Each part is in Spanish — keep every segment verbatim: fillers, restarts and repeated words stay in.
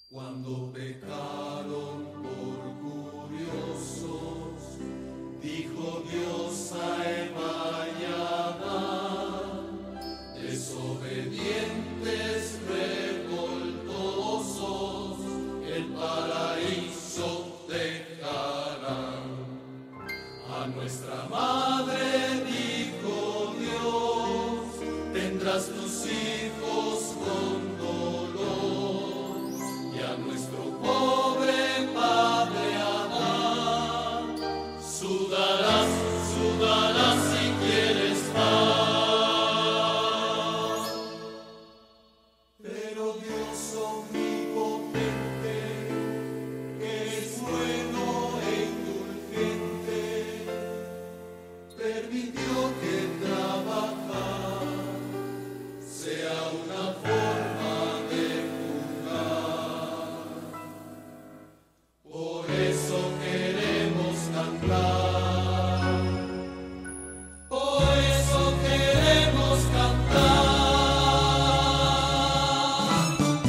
Cuando pecaron por curiosos, dijo Dios a Eva y a Adán, desobedientes, revoltosos, el paraíso dejarán. A nuestra madre dijo Dios, tendrás tus hijos con dolor, y a nuestro pobre padre Adán, sudarás, sudarás si quieres más. Pero Dios omnipotente, que es bueno e indulgente, permitió que trabajar sea una forma de jugar. Por eso queremos cantar, por eso queremos cantar.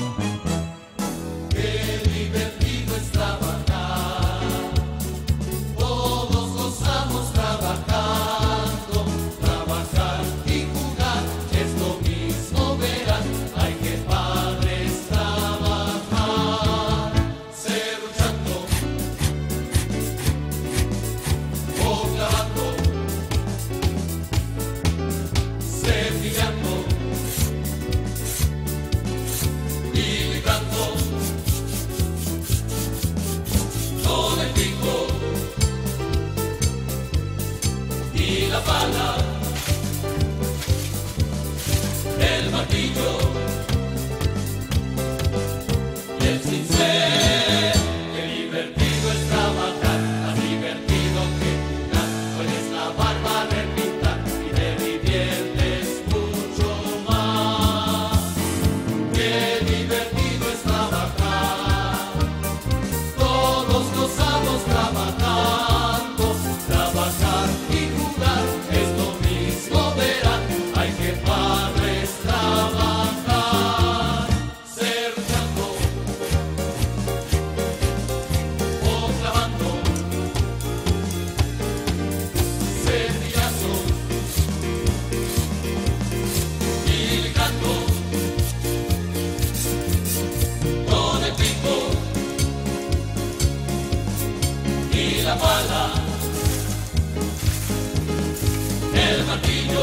Qué divertido es trabajar, todos gozamos trabajando, trabajar y jugar es lo mismo, verán, hay que padres trabajar, serruchando o clavando, cepillando y gritando con el pico y la pala, el martillo y el cincel. Qué divertido es trabajar, más divertido que jugar. Puedes lavar, barrer, pintar y te diviertes mucho más. Qué divertido es trabajar, todos gozamos trabajando, trabajar y jugar es lo mismo, verán, hay que padres trabajar, serruchando o clavando, cepillando y lijando con el pico y la pala, el martillo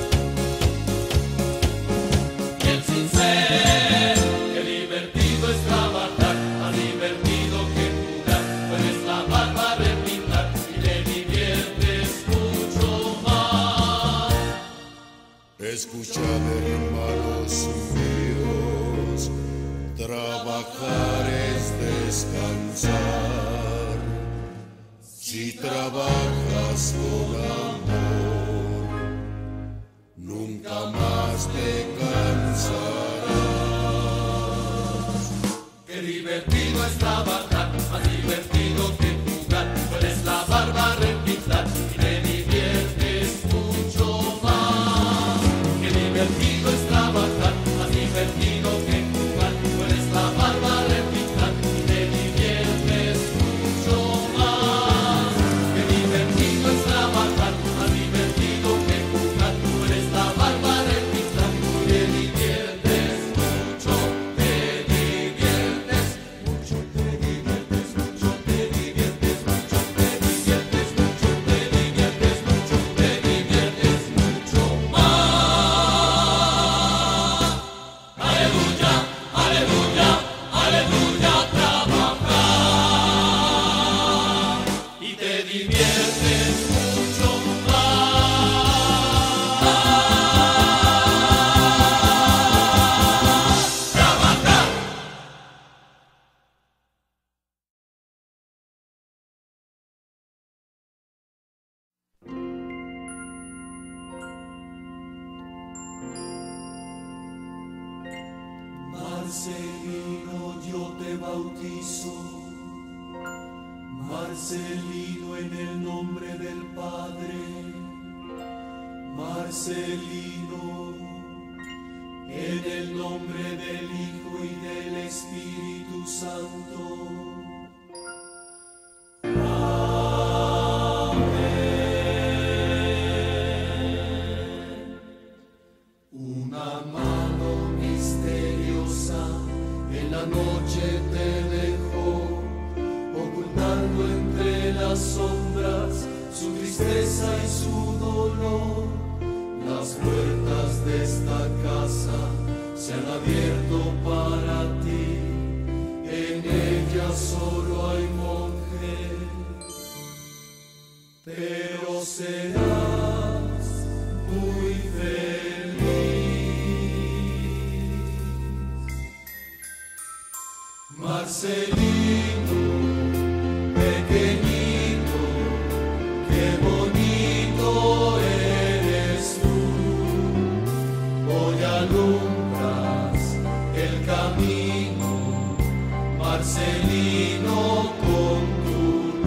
y el cincel. Qué divertido es trabajar, más divertido que jugar. Puedes lavar, barrer, pintar y te diviertes mucho más. Escuchad, hermanos míos, trabajar es descansar. Si trabajas con amor, nunca más te cansarás. Qué divertido es trabajar, más divertido que jugar. Puedes lavar, barrer, pintar y te diviertes mucho más. Qué divertido es trabajar, más divertido que jugar. Puedes lavar, barrer, pintar y te diviertes mucho más. Qué divertido es trabajar, más divertido que jugar. Puedes lavar, barrer, pintar y te diviertes mucho, te diviertes mucho, te diviertes mucho, te diviertes mucho, te diviertes mucho, te diviertes mucho, te diviertes mucho más. Aleluya, aleluya, aleluya, trabajar y te diviertes mucho más. Trabajar. Marcelino, yo te bautizo, Marcelino, en el nombre del Padre, Marcelino, en el nombre del Hijo y del Espíritu Santo. Amén. Una mano misteriosa en la noche te dejó, ocultando entre las sombras su tristeza y su dolor. Las puertas de esta casa se han abierto para ti, en ella solo hay monjes, pero serás muy feliz. Marcelino, pequeñito, qué bonito eres tú. Hoy alumbras el camino, Marcelino, con tu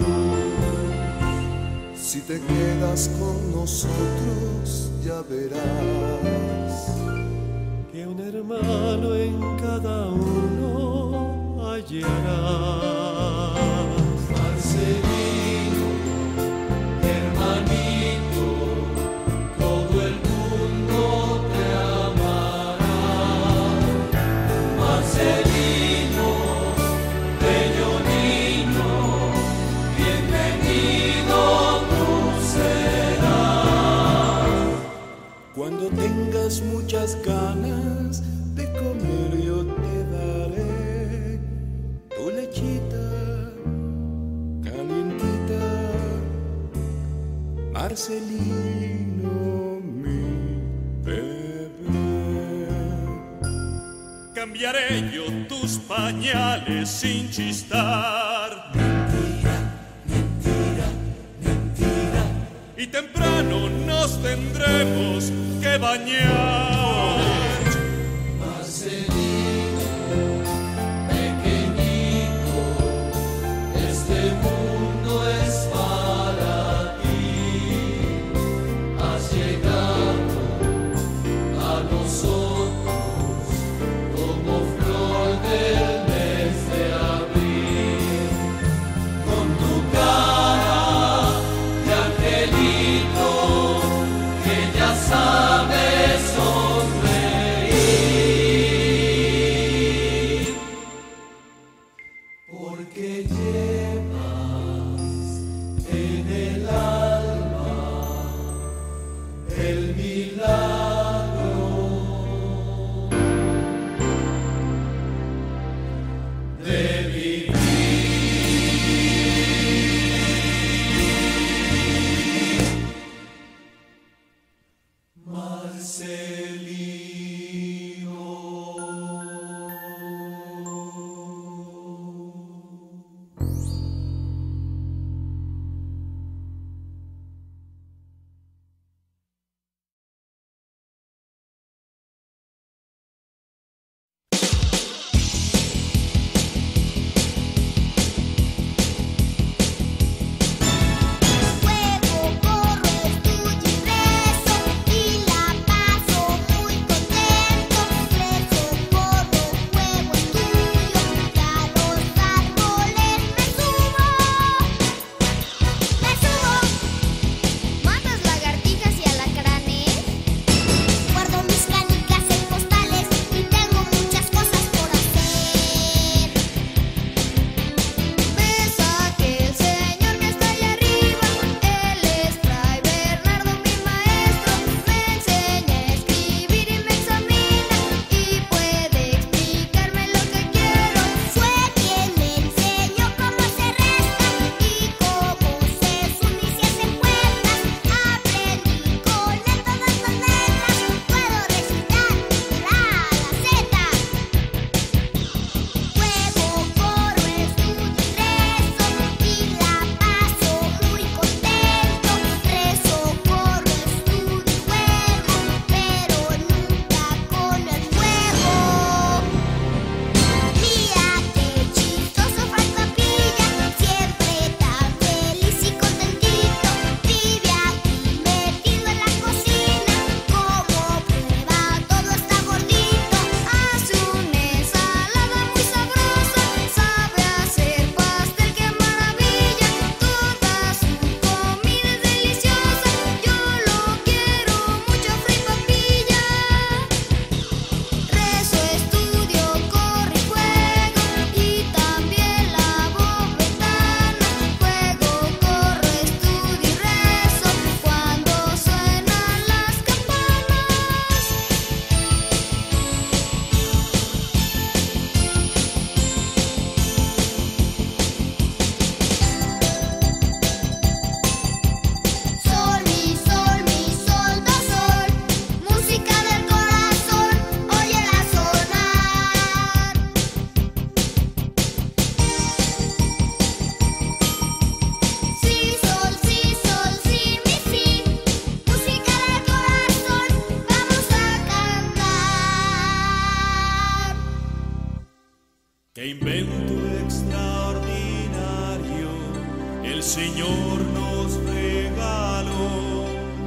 luz. Si te quedas con nosotros, ya verás Que un hermano en cada uno hallarás. Marcelino, hermanito, todo el mundo te amará. Marcelino, bello niño, bienvenido tú serás. Cuando tengas muchas ganas de comer, yo te daré tu lechita calientita, Marcelino, mi bebé. Cambiaré yo tus pañales sin chistar. Y temprano nos tendremos que bañar. Marcelino, pequeñito, este mundo es para ti. Has llegado a nosotros como flor del mes de abril. Con tu cara de angelito, que ya sabes sonreír, porque llevas en el alma el milagro de vivir. Marcelino. extraordinario el Señor nos regaló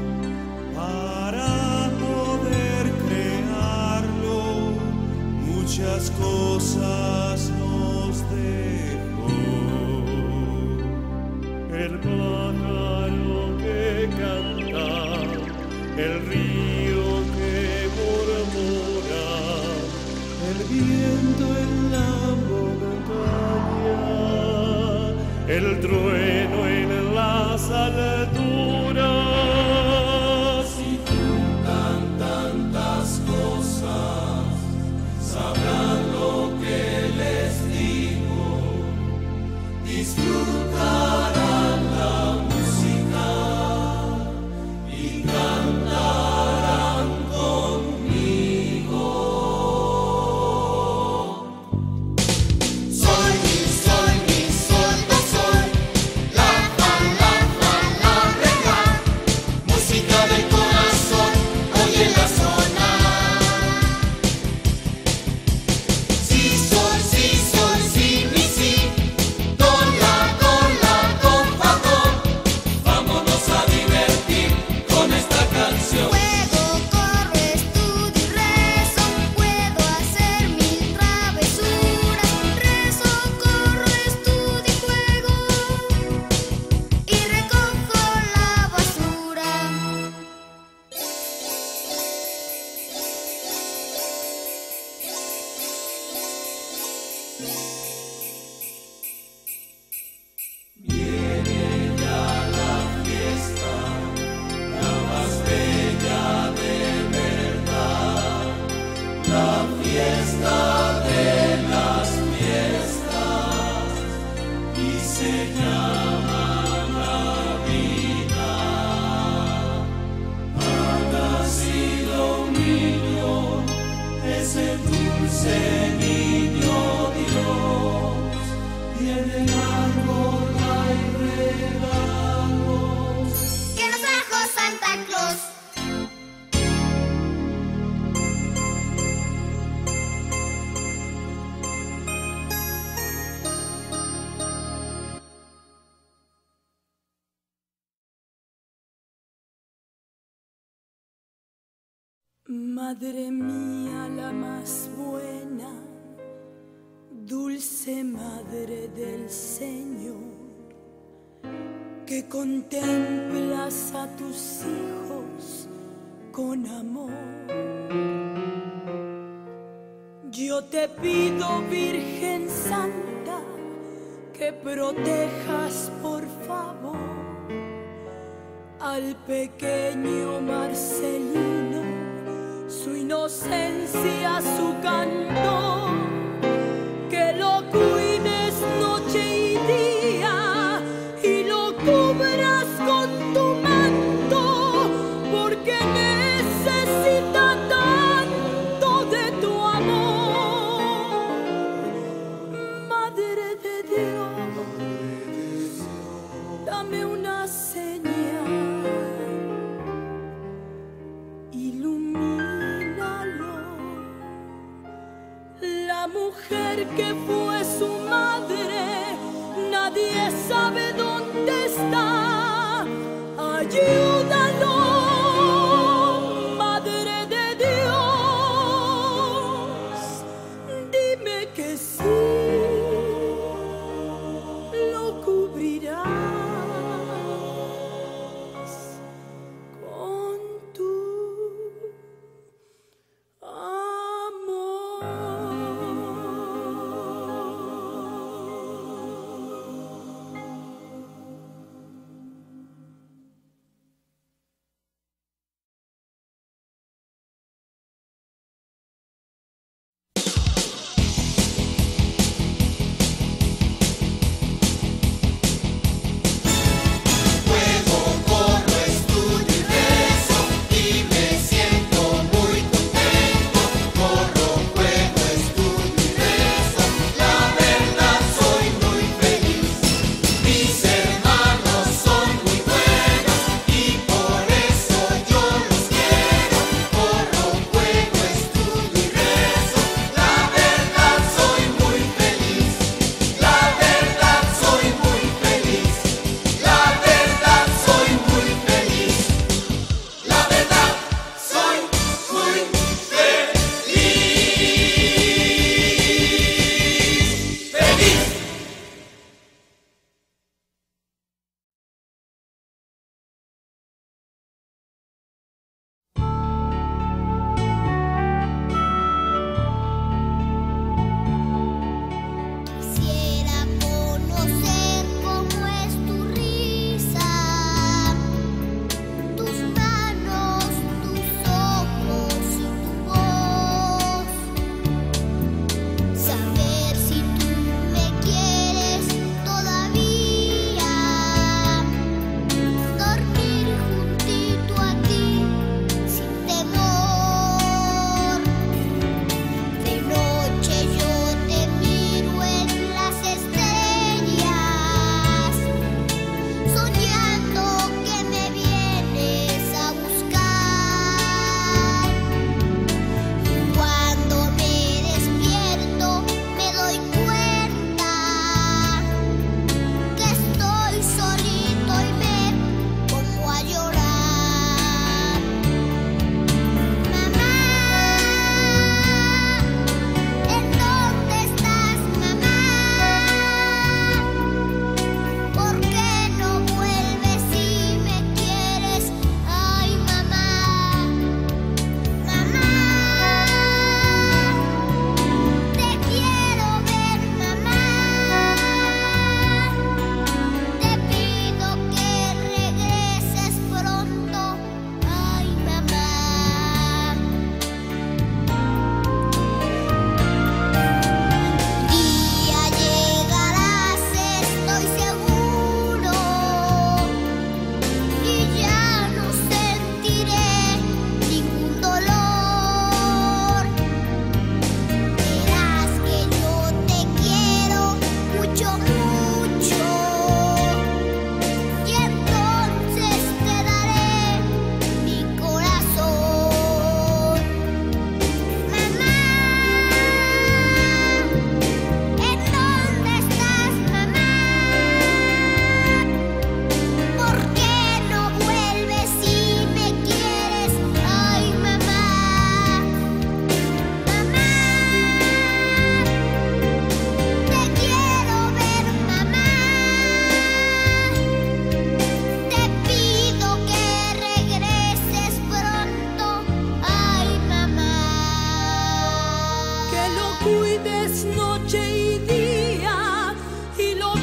para poder crearlo. Muchas cosas nos dejó. El pájaro que canta, el río que murmura, el viento en la montaña, el trueno en las alturas. Si juntan tantas cosas, sabrán lo que les digo, disfrutarán la música y cantarán conmigo. Soy mi sol, mi sol, do sol, la fa, la fa, la re, la, música del corazón, óyela sonar. Si sol, si sol, si mi si, do la, do la, do fa, do, vámonos a divertir con esta canción. Juego, corro, estudio y rezo, puedo hacer mil travesuras. Rezo, corro, estudio y juego, y recojo la basura. Viene ya la fiesta, la más bella de verdad, la fiesta de las fiestas, y se llama Navidad. Ha nacido un niño, ese dulce niño Dios, y en el árbol hay regalos. ¿Qué nos trajo Santa Claus? Madre mía, la más buena, dulce madre del Señor, que contemplas a tus hijos con amor. Yo te pido, Virgen Santa, que protejas por favor al pequeño Marcelino, su inocencia, su canto, que lo cuides noche y día y lo cubras con tu manto, porque necesita tanto de tu amor. Madre de Dios, dame una señal, ilumínalo. La mujer que fue su madre, nadie sabe dónde está. Ayúdalo, Madre de Dios, dime que sí, lo cubrirás con tu amor.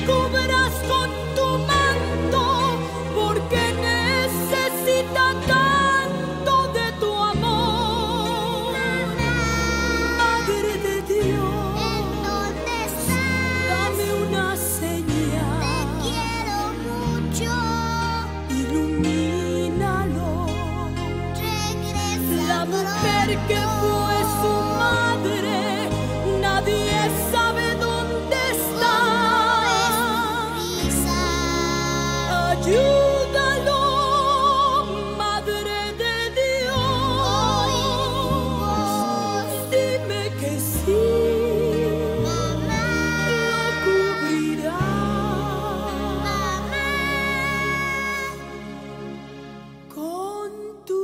cubras con tu manto, porque necesita tanto de tu amor. Madre de Dios, ¿en dónde estás? dame una señal. Te quiero mucho. Ilumínalo. Regresa La mujer que fue su madre, nadie sabe dónde está. Ayúdalo, Madre de Dios. Dime que sí, Mamá, lo cubrirá. mamá. Con tu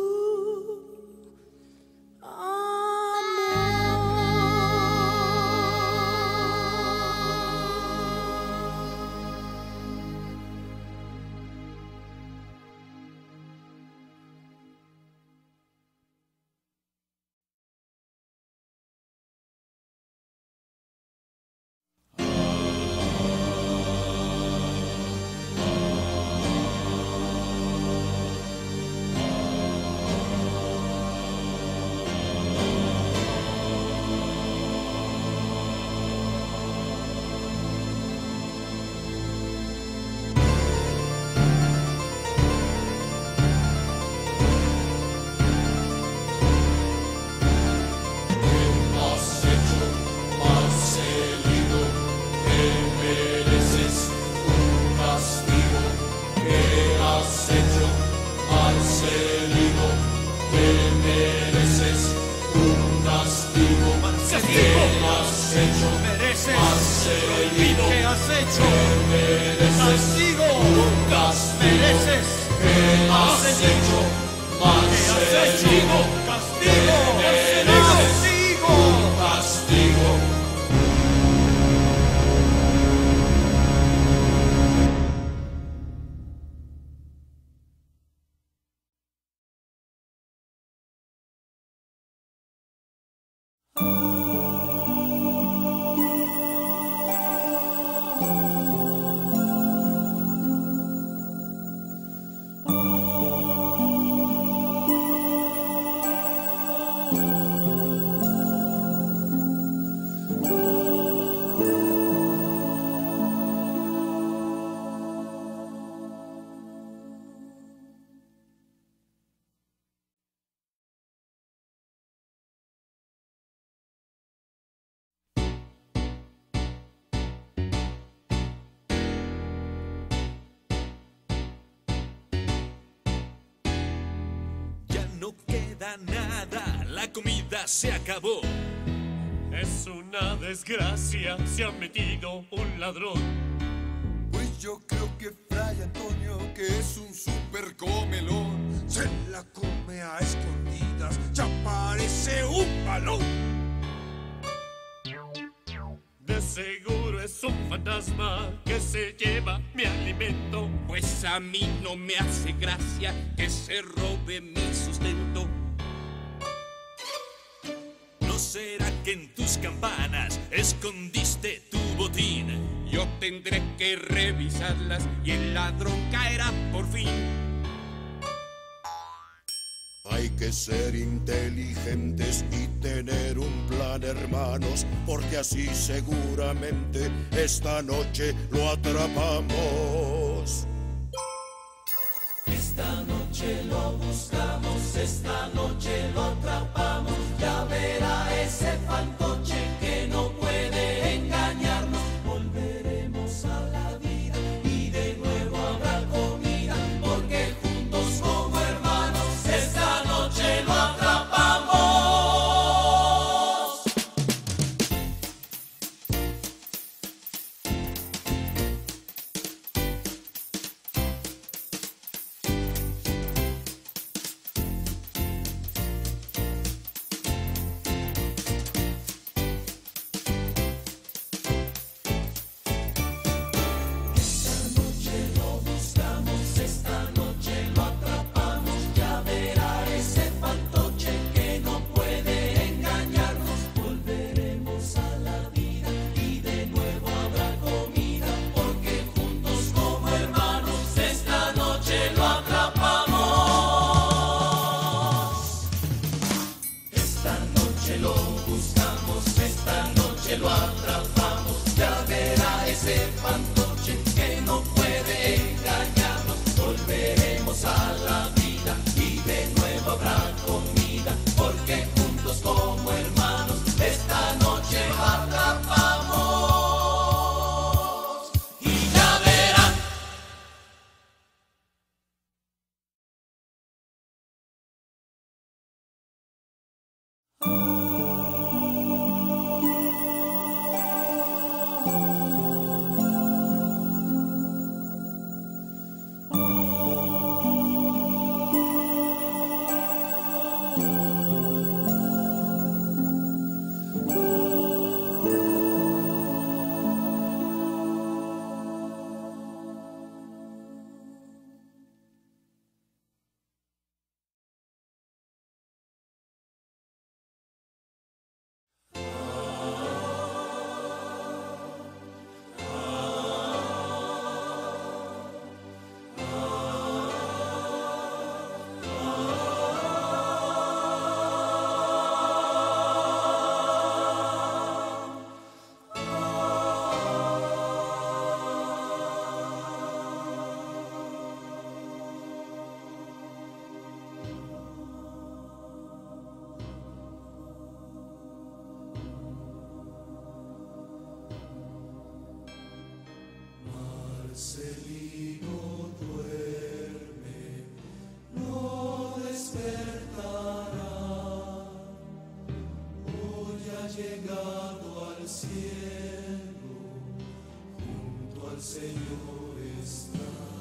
Has hecho, Marcelino, que mereces un castigo. ¿Qué has hecho, Marcelino? Que mereces un castigo. ¿Qué has hecho, Marcelino? ¿Qué has hecho? Castigo. Un castigo. Mereces. ¿Qué has hecho, Marcelino? Castigo. Castigo. Castigo. Ya no queda nada, la comida se acabó. Es una desgracia, se ha metido un ladrón. Pues yo creo que Fray Antonio, que es un super comelón, se la come a escondidas, ya parece un balón. De seguro es un fantasma que se lleva mi alimento. Pues a mí no me hace gracia que se robe mi sustento. ¿No será que en tus campanas escondiste tu botín? Yo tendré que revisarlas y el ladrón caerá por fin. Hay que ser inteligentes y tener un plan, hermanos, porque así seguramente esta noche lo atrapamos. Esta noche lo buscamos, esta noche lo atrapamos. Ya verá ese fantoche que no puede engañarnos. Volveremos a la vida y de nuevo habrá comida, porque juntos como hermanos esta noche lo atrapamos. ese fantoche que no puede engañarnos. Volveremos a la vida y de nuevo habrá comida, porque juntos como hermanos esta noche atrapamos. Y ya verán. Marcelino duerme, no despertará. Hoy ha llegado al cielo, junto al Señor está.